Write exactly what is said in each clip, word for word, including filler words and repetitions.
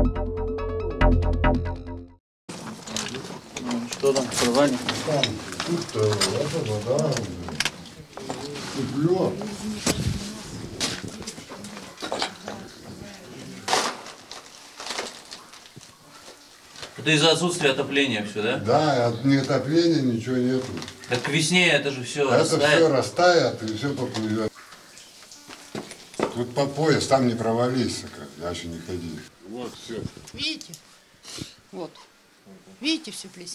Что там, сорвание? Там, тут это вода, тепло. Это из-за отсутствия отопления все, да? Да, от ни отопления ничего нету. Так к весне это же все Это растает. все растает и все поплывет. Тут по пояс, там не провались, дальше не ходи. Вот все. Видите? Вот. Видите всю плесень?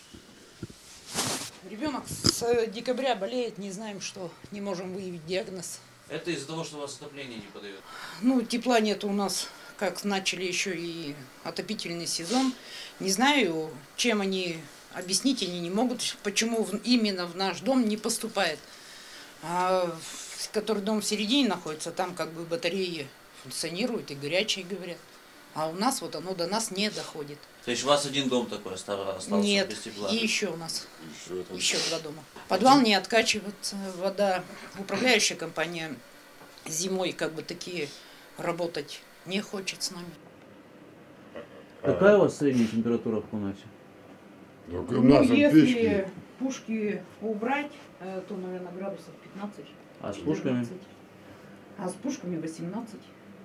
Ребенок с декабря болеет, не знаем что, не можем выявить диагноз. Это из-за того, что у вас отопление не подает? Ну, тепла нет у нас, как начали еще и отопительный сезон. Не знаю, чем они, объяснить они не могут, почему именно в наш дом не поступает. А, который дом в середине находится, там как бы батареи функционируют и горячие, говорят. А у нас вот оно до нас не доходит. То есть у вас один дом такой остался Нет, без тепла? и еще у нас, Еще, там... еще два дома. Подвал не откачивается, вода. Управляющая компания зимой как бы такие работать не хочет с нами. Какая у вас средняя температура в комнате? Ну, у Ну, нас если печки. пушки убрать, то, наверное, градусов пятнадцать. А с пушками? А с пушками восемнадцать.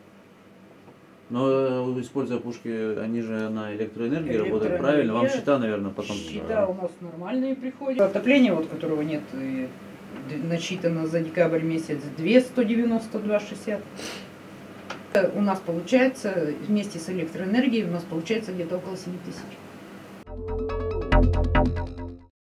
Но используя пушки, они же на электроэнергии работают, Электроэнергия. правильно? Вам счета, наверное, потом... Счета Да. у нас нормальные приходят. Отопление, вот которого нет, и насчитано за декабрь месяц две сто девяносто два шестьдесят. У нас получается, вместе с электроэнергией, у нас получается где-то около семи тысяч.